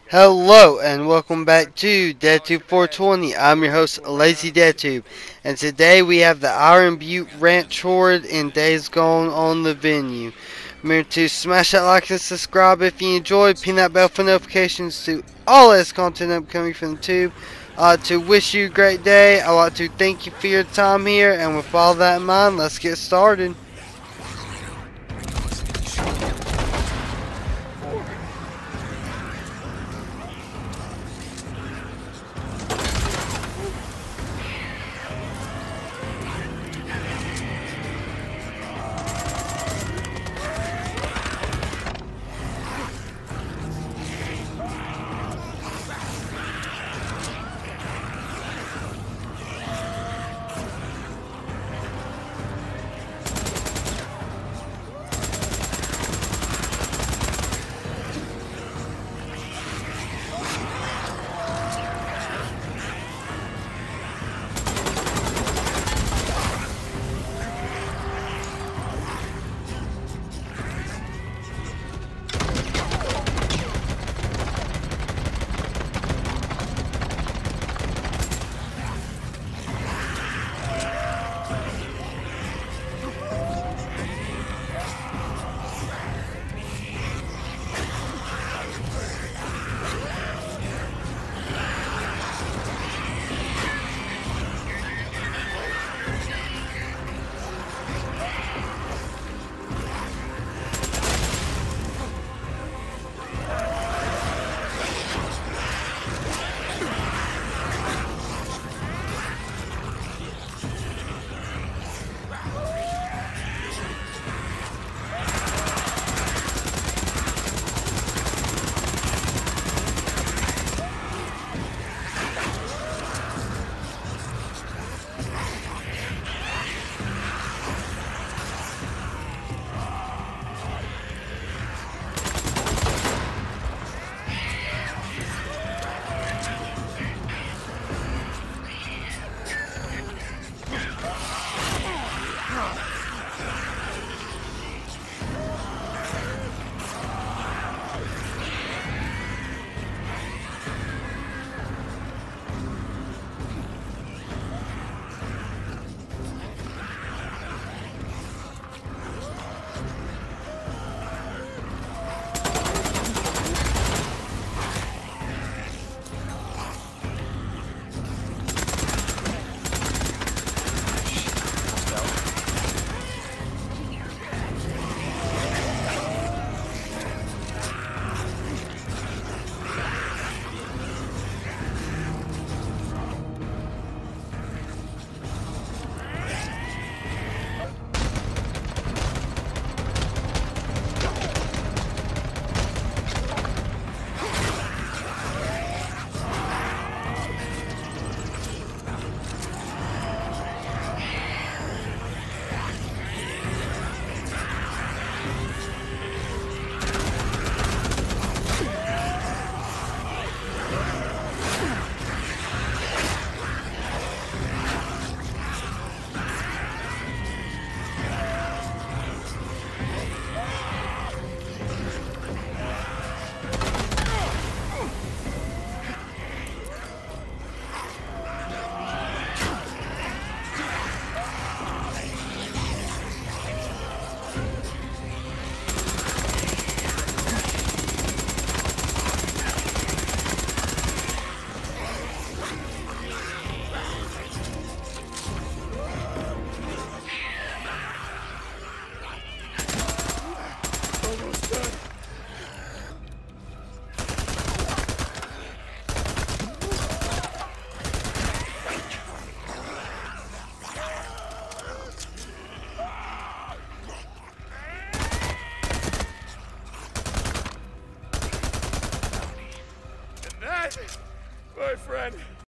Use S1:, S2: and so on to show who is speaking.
S1: Hello and welcome back to DeadTube 420. I'm your host, Lazy DeadTube, and today we have the Iron Butte Ranch Horde in Days Gone on the venue. Remember to smash that like and subscribe if you enjoyed. Pin that bell for notifications to all this content upcoming from the tube. To wish you a great day, I'd like to thank you for your time here, and with all that in mind, let's get started.